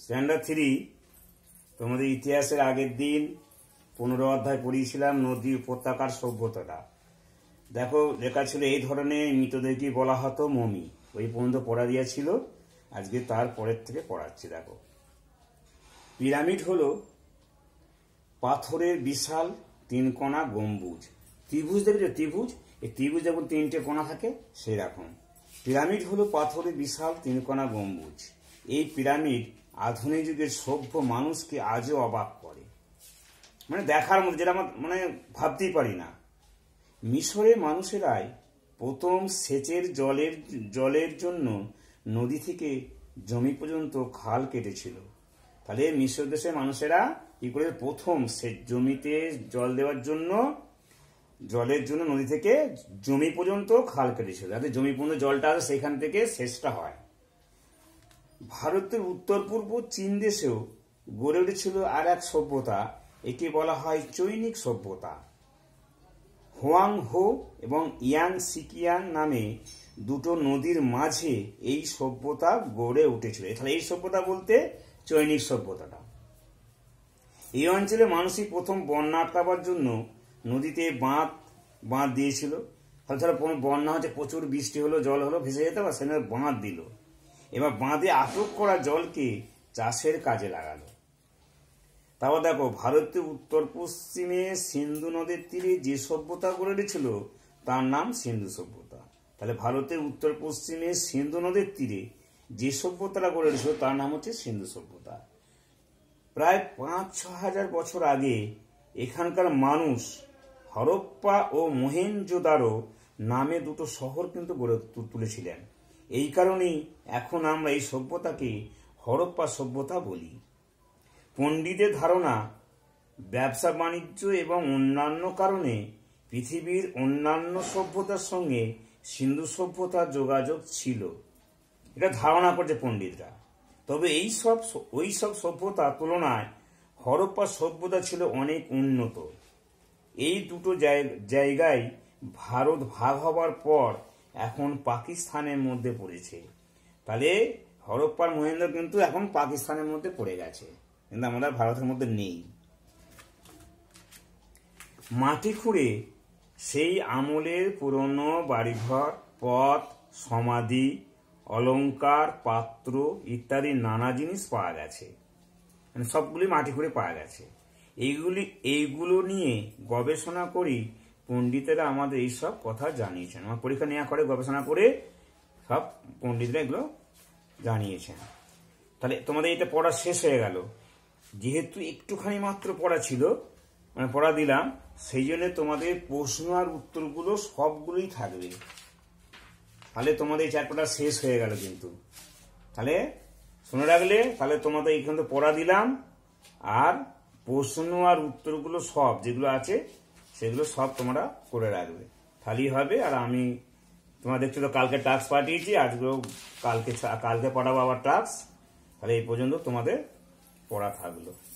Standard 3 তোমাদের ইতিহাসের আগের দিন 15 অধ্যায় পড়িয়েছিলাম নদী উপত্যকার সভ্যতাটা। দেখো লেখা ছিল এই ধরনের মৃতদেহকে বলা হতো মমি। ওই পর্যন্ত পড়া দিয়েছিল, আজকে তার পরের থেকে পড়াচ্ছি। দেখো, পিরামিড হলো পাথরের বিশাল 3 কোণা গম্বুজ। ত্রিভুজ দেখেছো? ত্রিভুজ, এই ত্রিভুজ যখন 3টে কোণা থাকে সেই রকম। পিরামিড হলো পাথরের বিশাল 3 কোণা গম্বুজ। এই পিরামিড আধুনিক যুগের সভ্য মানুষকে আজও অবাক করে, মানে দেখার মধ্যে, যেটা আমরা মানে ভাবতেই পারি না। মিশরের মানুষেরাই প্রথম সেচের জলের জন্য নদী থেকে জমি পর্যন্ত খাল কেটেছিল। তাহলে মিশর দেশের মানুষেরা কি করে প্রথম জমিতে জল দেওয়ার জন্য, জলের জন্য নদী থেকে জমি পর্যন্ত খাল কেটেছিল, যাতে জমি পর্যন্ত জলটা আসে, সেখান থেকে সেচটা হয়। ভারতের উত্তর পূর্ব চীন দেশেও গড়ে উঠেছিল আর এক সভ্যতা, একে বলা হয় চৈনিক সভ্যতা। হোয়াং হো এবং ইয়াং সিকিয়াং নামে দুটো নদীর মাঝে এই সভ্যতা গড়ে উঠেছিল। তাহলে এই সভ্যতা বলতে চৈনিক সভ্যতাটা। এই অঞ্চলে মানুষই প্রথম বন্যা আটকাবার জন্য নদীতে বাঁধ দিয়েছিল। তাহলে ধরো কোনো বন্যা হচ্ছে, প্রচুর বৃষ্টি হলো, জল হলো, ভেসে যেতে পারে, সেখানে বাঁধ দিল। এবার বাঁধে আটক করা জলকে চাষের কাজে লাগালো। তারপর দেখো, ভারতের উত্তর পশ্চিমে সিন্ধু নদের তীরে যে সভ্যতা গড়ে উঠেছিল তার নাম সিন্ধু সভ্যতা। তাহলে ভারতের উত্তর পশ্চিমে সিন্ধু নদের তীরে যে সভ্যতাটা গড়ে উঠেছিল তার নাম হচ্ছে সিন্ধু সভ্যতা। প্রায় 5-6 হাজার বছর আগে এখানকার মানুষ হরপ্পা ও মোহেনজোদারো নামে দুটো শহর কিন্তু গড়ে তুলেছিলেন। এই কারণেই এখন আমরা এই সভ্যতাকে হরপ্পা সভ্যতা বলি। পণ্ডিতের ধারণা, ব্যবসা বাণিজ্য এবং অন্যান্য কারণে পৃথিবীর অন্যান্য সভ্যতার সঙ্গে সিন্ধু সভ্যতার যোগাযোগ ছিল, এটা ধারণা করছে পণ্ডিতরা। তবে ওই সব সভ্যতার তুলনায় হরপ্পা সভ্যতা ছিল অনেক উন্নত। এই দুটো জায়গায় ভারত ভাগ হবার পর এখন পাকিস্তানের মধ্যে পড়েছে। তাহলে হরপ্পার মহেন্দ্র কিন্তু এখন পাকিস্তানের মধ্যে পড়ে গেছে, কিন্তু আমাদের ভারতের মধ্যে নেই। মাটি খুঁড়ে সেই আমলের পুরনো বাড়িঘর, পথ, সমাধি, অলংকার, পাত্র ইত্যাদি নানা জিনিস পাওয়া গেছে, মানে সবগুলি মাটি খুঁড়ে পাওয়া গেছে। এইগুলো নিয়ে গবেষণা করি পণ্ডিতেরা আমাদের এইসব কথা জানিয়েছেন। আমার পরীক্ষা নেওয়া করে গবেষণা করে সব পণ্ডিতরা এগুলো জানিয়েছেন। তাহলে তোমাদের এটা পড়া শেষ হয়ে গেল। যেহেতু একটুখানি মাত্র পড়া ছিল, মানে পড়া দিলাম, সেই জন্য তোমাদের প্রশ্ন আর উত্তরগুলো সবগুলোই থাকবে। তাহলে তোমাদের এই চ্যাপ্টারটা শেষ হয়ে গেল কিন্তু। তাহলে শুনে রাখলে, তাহলে তোমাদের এইখান থেকে পড়া দিলাম, আর প্রশ্ন আর উত্তরগুলো সব যেগুলো আছে সেগুলো সব তোমরা করে রাখবে, তাহলেই হবে। আর আমি তোমরা দেখছো তো কালকে টাস্ক পাঠিয়েছি, আজকেও কালকে পড়াবো আবার টাস্ক। তাহলে এই পর্যন্ত তোমাদের পড়া থাকলো।